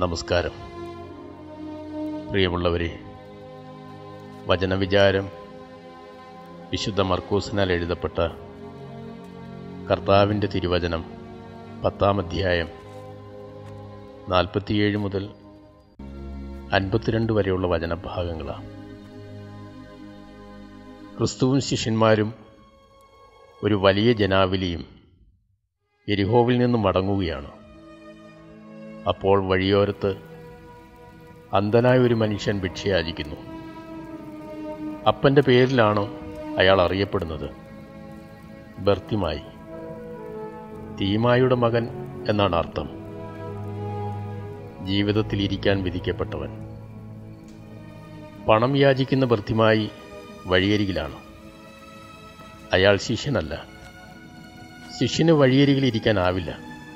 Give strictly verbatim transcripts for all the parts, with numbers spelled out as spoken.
നമസ്കാരം. പ്രിയമുള്ളവരെ, വചനവിചാരം വിശുദ്ധ മർക്കോസിനാൽ എഴുതപ്പെട്ട കർത്താവിൻ്റെ തിരുവചനം പത്താം അധ്യായം നാൽപ്പത്തിയേഴ് മുതൽ അൻപത്തിരണ്ട് വരെയുള്ള വചനഭാഗങ്ങളാണ്. ക്രിസ്തുവും ശിഷ്യന്മാരും ഒരു വലിയ ജനാവലിയും യെരിഹോവിൽ നിന്നും മടങ്ങുകയാണ്. അപ്പോൾ വഴിയോരത്ത് അന്ധനായ ഒരു മനുഷ്യൻ ഭിക്ഷയാചിക്കുന്നു. അപ്പൻ്റെ പേരിലാണ് അയാൾ അറിയപ്പെടുന്നത്, ബർത്തിമായി. തീമായുടെ മകൻ എന്നാണ് അർത്ഥം. ജീവിതത്തിൽ ഇരിക്കാൻ വിധിക്കപ്പെട്ടവൻ. പണം യാചിക്കുന്ന ബർത്തിമായി വഴിയരികിലാണ്. അയാൾ ശിഷ്യനല്ല. ശിഷ്യന് വഴിയരികിൽ ഇരിക്കാനാവില്ല.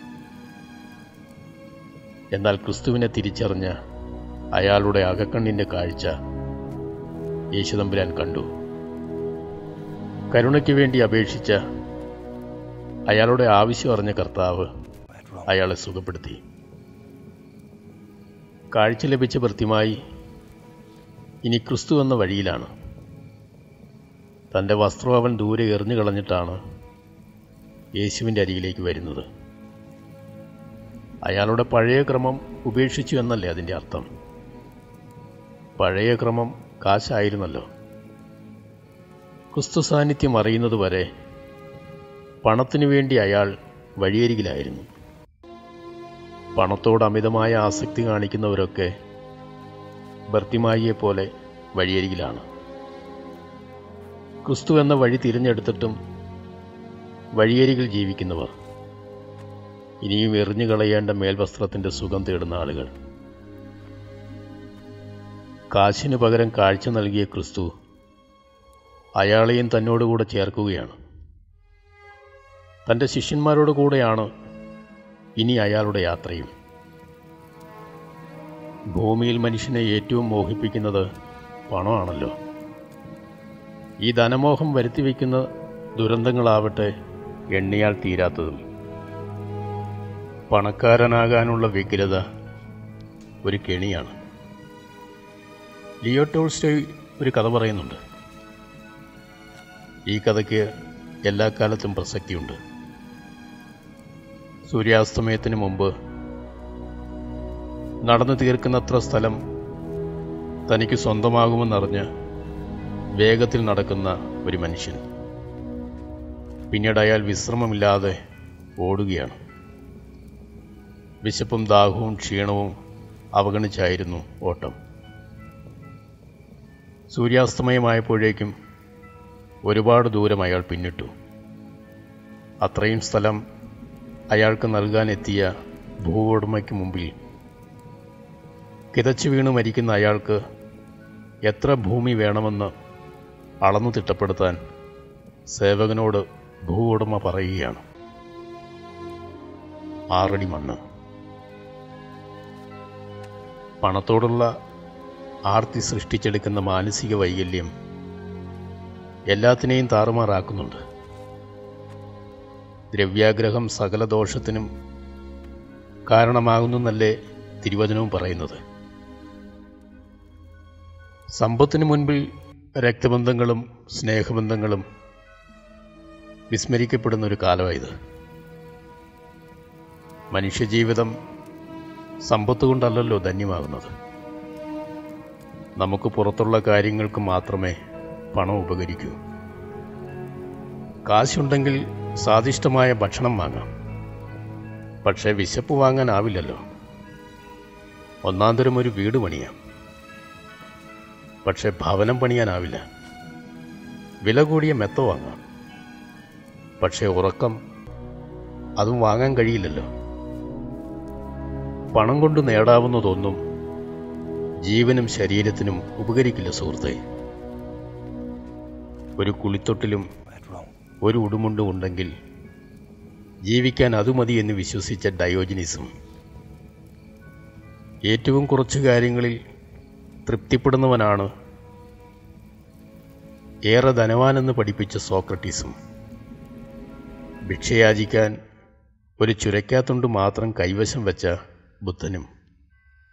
എന്നാൽ ക്രിസ്തുവിനെ തിരിച്ചറിഞ്ഞ അയാളുടെ അകക്കണ്ണിൻ്റെ കാഴ്ച യേശുതമ്പുരാൻ കണ്ടു. കരുണയ്ക്ക് വേണ്ടി അപേക്ഷിച്ച അയാളുടെ ആവശ്യം അറിഞ്ഞ കർത്താവ് അയാളെ സുഖപ്പെടുത്തി. കാഴ്ച ലഭിച്ച ഭൃത്യമായി ഇനി ക്രിസ്തു എന്ന വഴിയിലാണ്. തൻ്റെ വസ്ത്രം അവൻ ദൂരെ എറിഞ്ഞു കളഞ്ഞിട്ടാണ് യേശുവിൻ്റെ അരികിലേക്ക് വരുന്നത്. അയാളുടെ പഴയ ക്രമം ഉപേക്ഷിച്ചു എന്നല്ലേ അതിൻ്റെ അർത്ഥം? പഴയ ക്രമം കാശായിരുന്നല്ലോ. ക്രിസ്തു സാന്നിധ്യം അറിയുന്നതുവരെ പണത്തിനു വേണ്ടി അയാൾ വഴിയരികിലായിരുന്നു. പണത്തോട് അമിതമായ ആസക്തി കാണിക്കുന്നവരൊക്കെ ബർത്തിമായിയെ പോലെ വഴിയരികിലാണ്. ക്രിസ്തു എന്ന വഴി തിരഞ്ഞെടുത്തിട്ടും വഴിയരികിൽ ജീവിക്കുന്നവർ, ഇനിയും എറിഞ്ഞു കളയേണ്ട മേൽവസ്ത്രത്തിൻ്റെ സുഖം തേടുന്ന ആളുകൾ. കാശിനു പകരം കാഴ്ച നൽകിയ ക്രിസ്തു അയാളെയും തന്നോടുകൂടെ ചേർക്കുകയാണ്. തൻ്റെ ശിഷ്യന്മാരോട് കൂടെയാണ് ഇനി അയാളുടെ യാത്രയും. ഭൂമിയിൽ മനുഷ്യനെ ഏറ്റവും മോഹിപ്പിക്കുന്നത് പണമാണല്ലോ. ഈ ധനമോഹം വരുത്തിവെക്കുന്ന ദുരന്തങ്ങളാവട്ടെ എണ്ണിയാൽ തീരാത്തതും. പണക്കാരനാകാനുള്ള വ്യഗ്രത ഒരു കെണിയാണ്. ലിയോ ടോൾസ്റ്റോയ് ഒരു കഥ പറയുന്നുണ്ട്. ഈ കഥയ്ക്ക് എല്ലാ കാലത്തും പ്രസക്തിയുണ്ട്. സൂര്യാസ്തമയത്തിന് മുമ്പ് നടന്നു തീർക്കുന്നത്ര സ്ഥലം തനിക്ക് സ്വന്തമാകുമെന്നറിഞ്ഞ് വേഗത്തിൽ നടക്കുന്ന ഒരു മനുഷ്യൻ. പിന്നീട് അയാൾ വിശ്രമമില്ലാതെ ഓടുകയാണ്. വിശപ്പും ദാഹവും ക്ഷീണവും അവഗണിച്ചായിരുന്നു ഓട്ടം. സൂര്യാസ്തമയമായപ്പോഴേക്കും ഒരുപാട് ദൂരം അയാൾ പിന്നിട്ടു. അത്രയും സ്ഥലം അയാൾക്ക് നൽകാനെത്തിയ ഭൂവുടമയ്ക്ക് മുമ്പിൽ കിതച്ചു വീണ് മരിക്കുന്ന അയാൾക്ക് എത്ര ഭൂമി വേണമെന്ന് അളന്നു തിട്ടപ്പെടുത്താൻ സേവകനോട് ഭൂവുടമ പറയുകയാണ്. ആറടി മണ്ണ്. പണത്തോടുള്ള ആർത്തി സൃഷ്ടിച്ചെടുക്കുന്ന മാനസിക വൈകല്യം എല്ലാത്തിനെയും താറുമാറാക്കുന്നുണ്ട്. ദ്രവ്യാഗ്രഹം സകല ദോഷത്തിനും കാരണമാകുന്നല്ലേ തിരുവചനവും പറയുന്നത്. സമ്പത്തിനു മുൻപിൽ രക്തബന്ധങ്ങളും സ്നേഹബന്ധങ്ങളും വിസ്മരിക്കപ്പെടുന്നൊരു കാലമായത്. മനുഷ്യജീവിതം സമ്പത്ത് കൊണ്ടല്ലല്ലോ ധന്യമാകുന്നത്. നമുക്ക് പുറത്തുള്ള കാര്യങ്ങൾക്ക് മാത്രമേ പണം ഉപകരിക്കൂ. കാശുണ്ടെങ്കിൽ സ്വാദിഷ്ടമായ ഭക്ഷണം വാങ്ങാം. പക്ഷേ വിശപ്പ് വാങ്ങാനാവില്ലല്ലോ. ഒന്നാം തരം ഒരു വീട് പണിയാം. പക്ഷേ ഭവനം പണിയാനാവില്ല. വില കൂടിയ മെത്ത വാങ്ങാം. പക്ഷേ ഉറക്കം അതും വാങ്ങാൻ കഴിയില്ലല്ലോ. പണം കൊണ്ട് നേടാവുന്നതൊന്നും ജീവനും ശരീരത്തിനും ഉപകരിക്കില്ല സുഹൃത്തേ. ഒരു കുളിത്തൊട്ടിലും ഒരു ഉടുമുണ്ടും ഉണ്ടെങ്കിൽ ജീവിക്കാൻ അതുമതി എന്ന് വിശ്വസിച്ച ഡയോജനീസും, ഏറ്റവും കുറച്ച് കാര്യങ്ങളിൽ തൃപ്തിപ്പെടുന്നവനാണ് ഏറെ ധനവാനെന്ന് പഠിപ്പിച്ച സോക്രട്ടീസും, ഭിക്ഷയാചിക്കാൻ ഒരു ചുരക്കാത്തുണ്ട് മാത്രം കൈവശം വെച്ച ബുദ്ധനും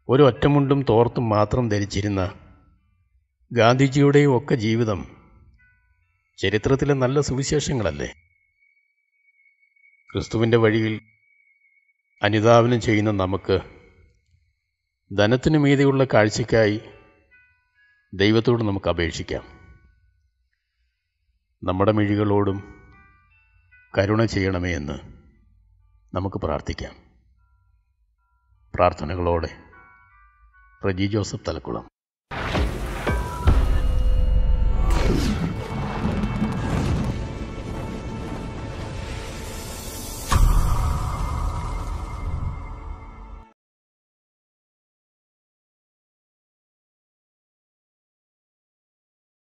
ഒരു ഒറ്റമുണ്ടും തോർത്തും മാത്രം ധരിച്ചിരുന്ന ഗാന്ധിജിയുടെയും ഒക്കെ ജീവിതം ചരിത്രത്തിലെ നല്ല സുവിശേഷങ്ങളല്ലേ? ക്രിസ്തുവിൻ്റെ വഴിയിൽ അനുധാവനം ചെയ്യുന്ന നമുക്ക് ധനത്തിനു മീതെയുള്ള കാഴ്ചയ്ക്കായി ദൈവത്തോട് നമുക്ക് അപേക്ഷിക്കാം. നമ്മുടെ മിഴികളോടും കരുണ ചെയ്യണമേ എന്ന് നമുക്ക് പ്രാർത്ഥിക്കാം. പ്രാർത്ഥനകളോടെ റജി ജോസഫ് തലക്കുളം.